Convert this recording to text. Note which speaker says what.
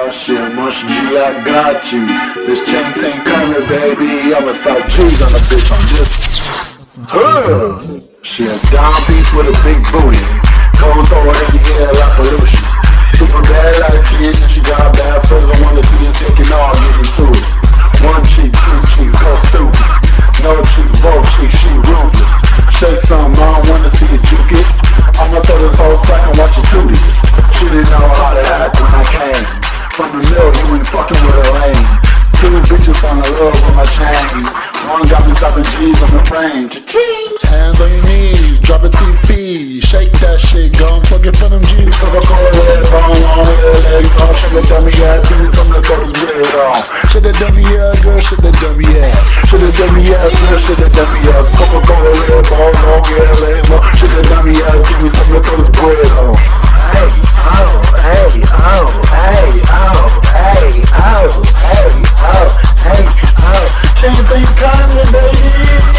Speaker 1: shit, Marshall G, I got you. This chain ain't coming, baby. I'ma start cheese on the bitch on this. She a down piece with a big booty. Cold throw her in the air like pollution. Super bad like kids and she got bad furs. I wanna see her taking all, getting to it. One cheek, two cheeks, so stupid. No cheeks, both cheeks, she ruthless. Shake something, I don't wanna see you juke it. I'ma throw this whole crack and watch you shoot it. She didn't know how to act when I came. From the mill, you ain't fucking with a lane. Two bitches on the love with my chain. One got me dropping G's on the frame. Hands on your knees, drop it 2 feet. Shake that shit, go and plug it for them G's. Coca-Cola red, bone, long hair, legs on. Shoulda done me ass, give me some of the throws red on. Shoulda done me ass, girl, shoulda done me ass. Shoulda done me ass, girl, shoulda done me ass. Coca-Cola red, bone, long hair, legs on. Shoulda done me ass, give me some of the throws red on. Hey, oh, hey, oh, hey, oh, hey, oh, hey, oh, hey, oh. Champagne coming, baby.